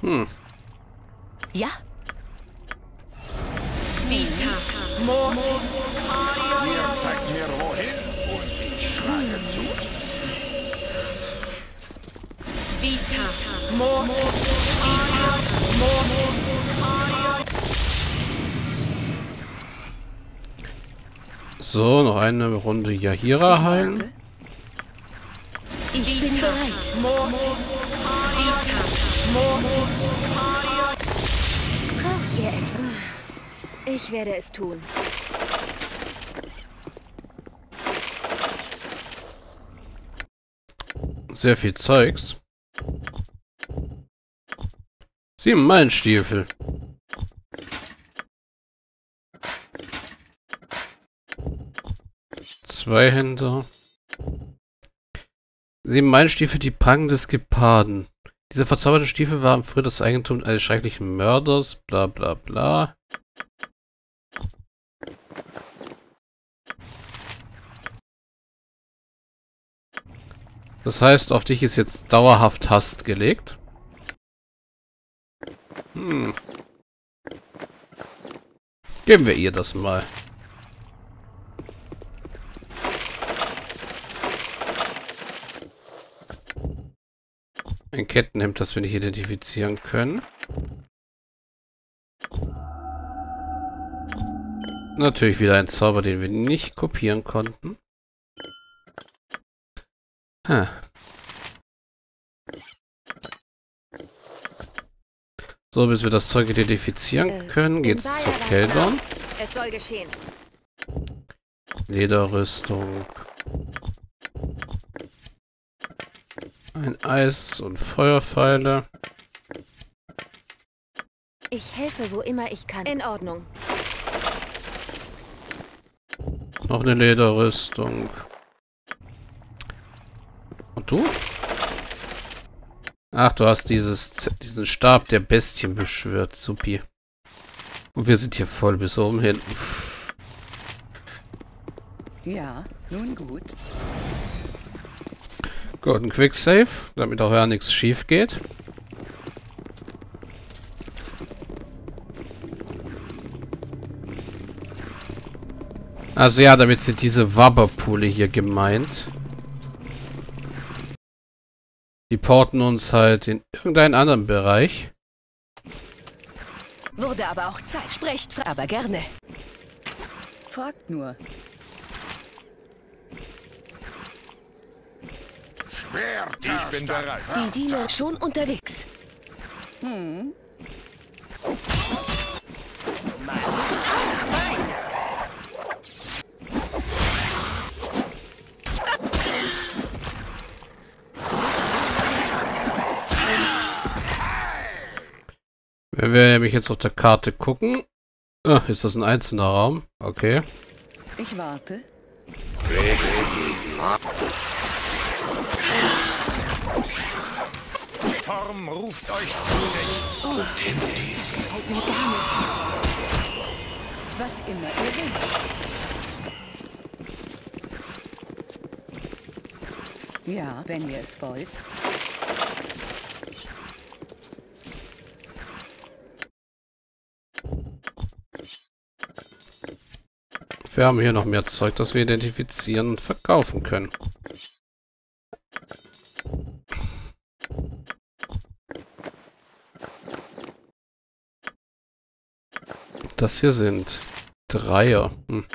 Ja. Ihr zeigt mir wohin und ich schlage zu. So, noch eine Runde Yahira heilen. Ich bin bereit. Braucht ihr etwas? Ich werde es tun. Sehr viel Zeugs. 7 Meilenstiefel. Zweihänder. 7 Meilenstiefel, die Pranken des Geparden. Diese verzauberten Stiefel waren früher das Eigentum eines schrecklichen Mörders. Bla bla bla. Das heißt, auf dich ist jetzt dauerhaft Hass gelegt. Geben wir ihr das mal. Ein Kettenhemd, das wir nicht identifizieren können. Natürlich wieder ein Zauber, den wir nicht kopieren konnten. So, bis wir das Zeug identifizieren können, geht's zur Keldon. Es soll geschehen. Lederrüstung. Ein Eis- und Feuerpfeile. Ich helfe, wo immer ich kann. In Ordnung. Noch eine Lederrüstung. Und du? Ach, du hast diesen Stab der Bestien beschwört, supi. Und wir sind hier voll bis oben hin. Ja, nun gut. Gut, ein Quicksave, damit auch ja nichts schief geht. Also ja, damit sind diese Wabberpule hier gemeint. Die porten uns halt in irgendeinen anderen Bereich. Wurde aber auch Zeit. Sprecht, aber gerne. Fragt nur. Ich bin bereit. Die Diener schon unterwegs. Wenn wir nämlich jetzt auf der Karte gucken. Ist das ein einzelner Raum? Okay. Ich warte. Torm ruft euch zu sich. Fällt mir gar nicht. Was immer ihr wünscht. Ja, wenn ihr es wollt. Wir haben hier noch mehr Zeug, das wir identifizieren und verkaufen können. Das hier sind Dreier.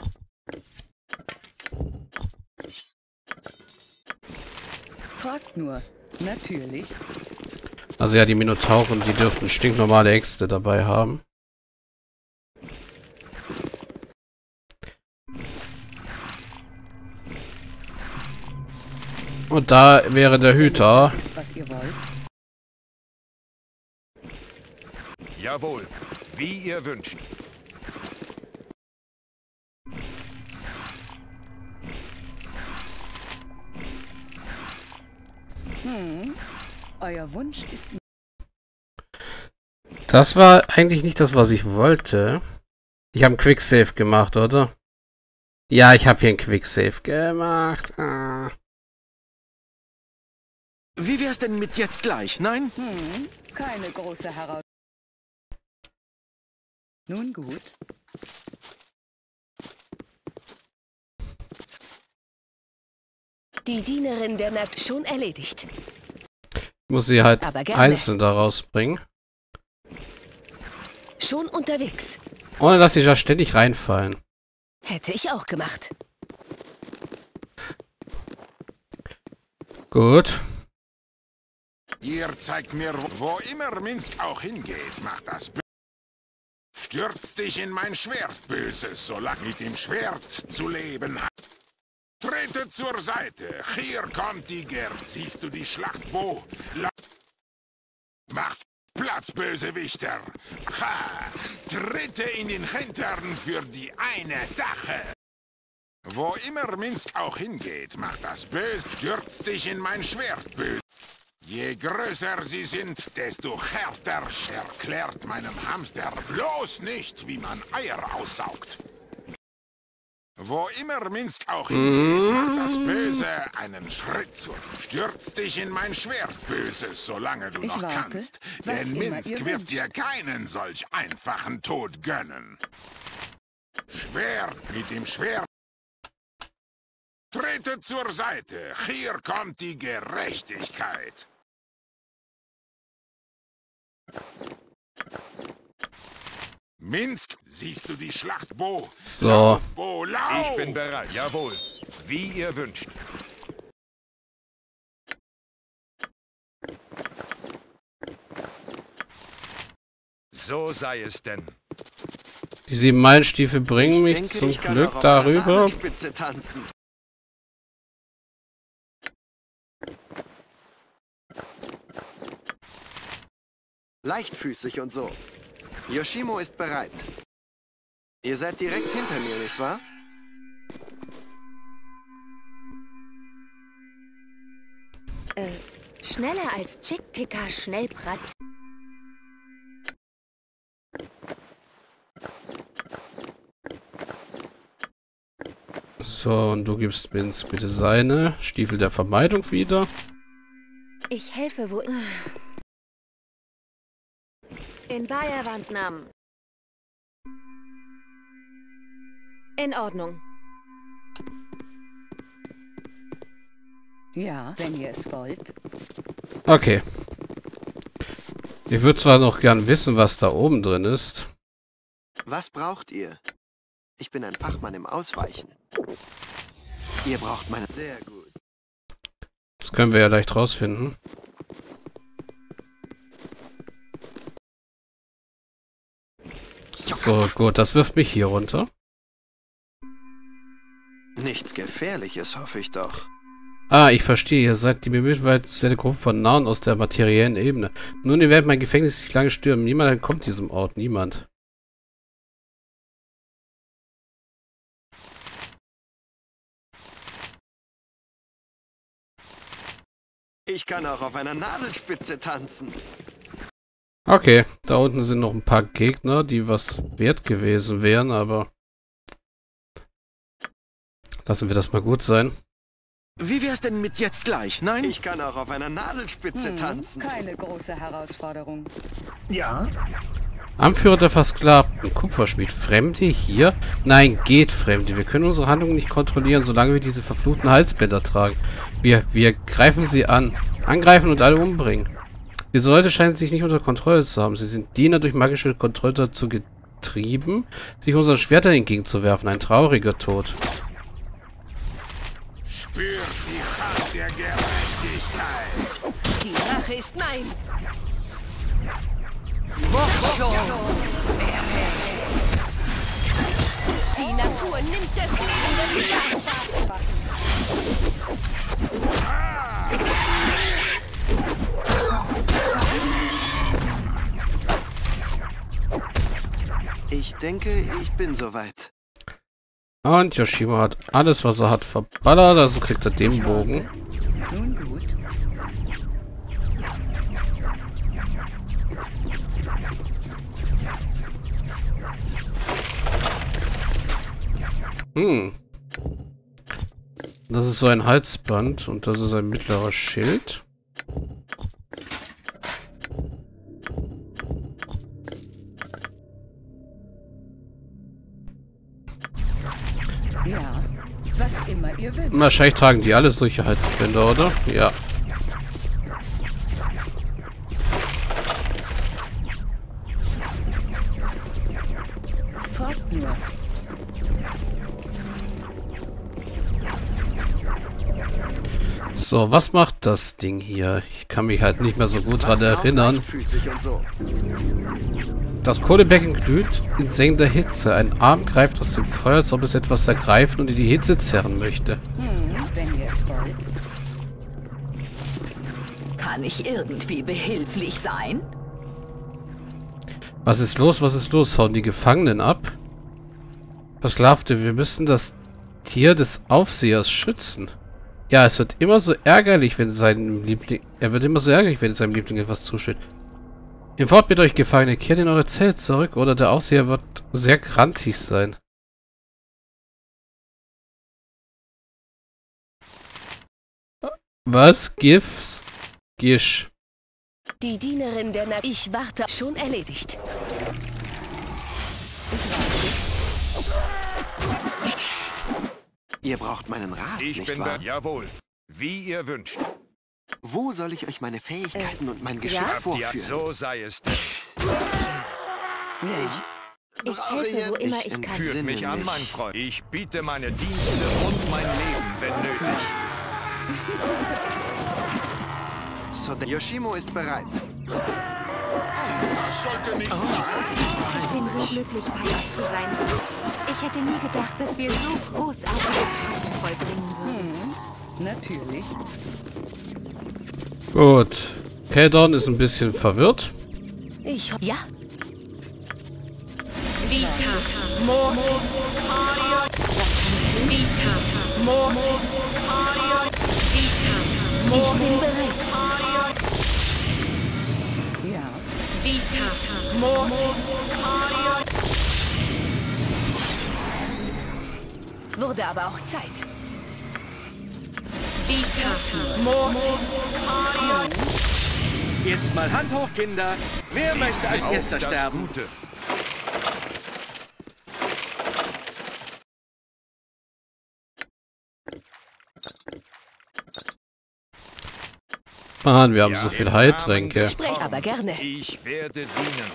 Fragt nur. Natürlich. Also ja, die Minotauren, die dürften stinknormale Äxte dabei haben. Und da wäre der Hüter. Das ist, was ihr wollt. Jawohl, wie ihr wünscht. Euer Wunsch ist... Das war eigentlich nicht das, was ich wollte. Ich habe einen Quicksave gemacht, oder? Ja, ich habe hier einen Quicksave gemacht. Wie wär's denn mit jetzt gleich? Nein? Keine große Herausforderung. Nun gut. Die Dienerin der Natur schon erledigt. Ich muss sie halt Aber gerne. einzeln da rausbringen. Schon unterwegs. Ohne dass sie da ständig reinfallen. Hätte ich auch gemacht. Gut. Ihr zeigt mir, wo immer Minsk auch hingeht, macht das Stürzt dich in mein Schwert, Böses, solange mit dem Schwert zu leben hat. Trete zur Seite, hier kommt die Gerd. Siehst du die Schlacht, wo? Macht Platz, Bösewichter. Ha! Tritte in den Hintern für die eine Sache. Wo immer Minsk auch hingeht, macht das Böse. Stürzt dich in mein Schwert, Böse. Je größer sie sind, desto härter. Erklärt meinem Hamster bloß nicht, wie man Eier aussaugt. Wo immer Minsk auch hingeht, macht das Böse einen Schritt zu. Stürzt dich in mein Schwert, Böses, solange du Ich noch warte, kannst. was Denn immer Minsk ihr wird wünscht. dir keinen solch einfachen Tod gönnen. Schwert mit dem Schwert. Trete zur Seite, hier kommt die Gerechtigkeit. Minsk, siehst du die Schlacht, Bo? So. Lauf, Bo, lauf! Ich bin bereit, jawohl. Wie ihr wünscht. So sei es denn. Die 7-Meilen-Stiefel bringen mich denke, zum ich kann Glück auch auf einer darüber. Nadelspitze tanzen. Leichtfüßig und so. Yoshimo ist bereit. Ihr seid direkt hinter mir, nicht wahr? Schneller als Chick-Ticker Schnellpratz. So, und du gibst Minsk bitte seine Stiefel der Vermeidung wieder. Ich helfe, wo... In Bayerwans Namen. In Ordnung. Ja, wenn ihr es wollt. Okay. Ich würde zwar noch gern wissen, was da oben drin ist. Was braucht ihr? Ich bin ein Fachmann im Ausweichen. Ihr braucht meine... Sehr gut. Das können wir ja leicht rausfinden. So, gut, das wirft mich hier runter. Nichts Gefährliches, hoffe ich doch. Ah, ich verstehe. Ihr seid die bemühenswerte Gruppe von Narren aus der materiellen Ebene. Nun, ihr werdet mein Gefängnis nicht lange stürmen. Niemand entkommt diesem Ort. Niemand. Ich kann auch auf einer Nadelspitze tanzen. Okay, da unten sind noch ein paar Gegner, die was wert gewesen wären, aber... Lassen wir das mal gut sein. Wie wär's denn mit jetzt gleich? Nein? Ich kann auch auf einer Nadelspitze tanzen. Keine große Herausforderung. Anführer der Versklavten, Kupferschmied. Fremde hier? Nein, geht Fremde. Wir können unsere Handlungen nicht kontrollieren, solange wir diese verfluchten Halsbänder tragen. Wir greifen sie an. Angreifen und alle umbringen. Diese Leute scheinen sich nicht unter Kontrolle zu haben. Sie sind Diener durch magische Kontrolle dazu getrieben, sich unseren Schwertern entgegenzuwerfen. Ein trauriger Tod. Spürt die Hand der Gerechtigkeit. Die Rache ist mein. Die Natur nimmt das Leben des Jagers. Ich denke, ich bin soweit. Und Yoshimo hat alles, was er hat, verballert. Also kriegt er den Bogen. Nun gut. Das ist so ein Halsband und das ist ein mittlerer Schild. Ja, was immer ihr wünscht. Wahrscheinlich tragen die alle solche Halsbänder, oder? Ja. Folgt nur. So, was macht das Ding hier? Ich kann mich halt nicht mehr so gut dran Was braucht erinnern. leichtfüßig und so? Das Kohlebecken glüht in sengender Hitze. Ein Arm greift aus dem Feuer, als ob es etwas ergreifen und in die Hitze zerren möchte. Wenn ihr es wollt. Kann ich irgendwie behilflich sein? Was ist los? Was ist los? Hauen die Gefangenen ab? Versklavte, wir müssen das Tier des Aufsehers schützen. Ja, es wird immer so ärgerlich, wenn seinem Liebling... Er wird immer so ärgerlich, wenn seinem Liebling etwas zusteht. Hinfort mit euch, Gefangene. Kehrt in eure Zelle zurück, oder der Aufseher wird sehr grantig sein. Was? Gifs? Gisch. Die Dienerin der Nacht. Ich warte. Schon erledigt. Ihr braucht meinen Rat, Ich nicht bin wahr? Jawohl. Wie ihr wünscht. Wo soll ich euch meine Fähigkeiten und mein Geschick ja? vorführen? So sei es denn. Ich brauche helfe, wo hier- immer ich ich kann. Führt mich an, mein Freund. Ich biete meine Dienste und mein Leben, wenn nötig. So, der Yoshimo ist bereit. Das sollte nicht sein. Ich bin so glücklich, bei euch zu sein. Ich hätte nie gedacht, dass wir so großartige Taten vollbringen würden. Natürlich. Gut. Keldon ist ein bisschen verwirrt. Ich ja. Ich bin bereit. Ja. Wurde aber auch Zeit. Jetzt mal Hand hoch, Kinder. Wer möchte als Auf erster das sterben? Gute. Mann, wir haben Ja, so viel im Heiltränke. Namen des Sprech aber gerne. Ich werde dienen.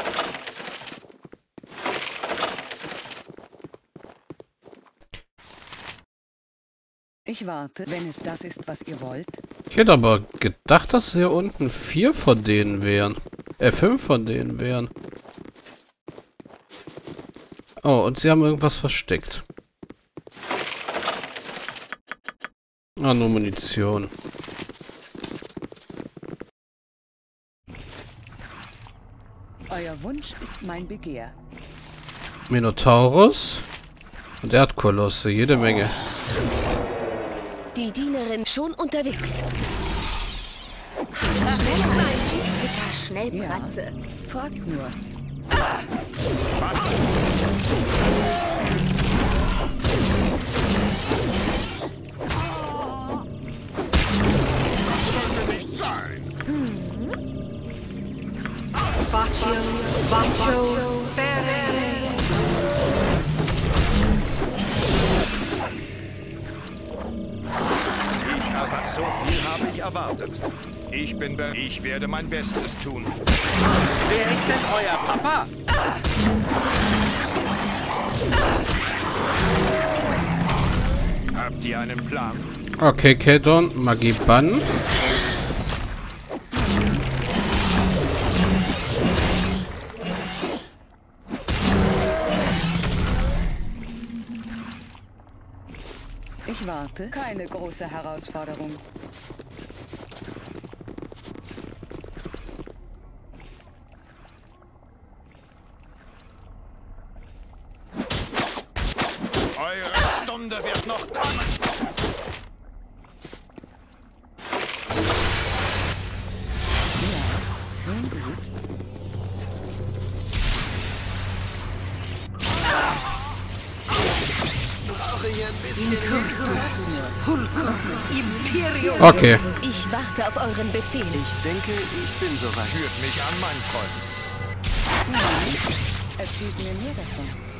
Ich warte, wenn es das ist, was ihr wollt. Ich hätte aber gedacht, dass hier unten 4 von denen wären. 5 von denen wären. Oh, und sie haben irgendwas versteckt. Ah, nur Munition. Euer Wunsch ist mein Begehr. Minotaurus und Erdkolosse, jede Menge. Die Dienerin schon unterwegs. Schnell, Bratze. Folgt nur. Sollte nicht sein. So viel habe ich erwartet. Ich werde mein Bestes tun. Wer ist denn euer Papa? Habt ihr einen Plan? Okay, Keldon, Magie bannen. Ich warte. Keine große Herausforderung. Eure Stunde wird noch kommen. Nun gut. Brauche hier mir ein bisschen Hilfe? Okay. Ich warte auf euren Befehl. Ich denke, ich bin soweit. Führt mich an, mein Freund. Erzählt mir mehr davon.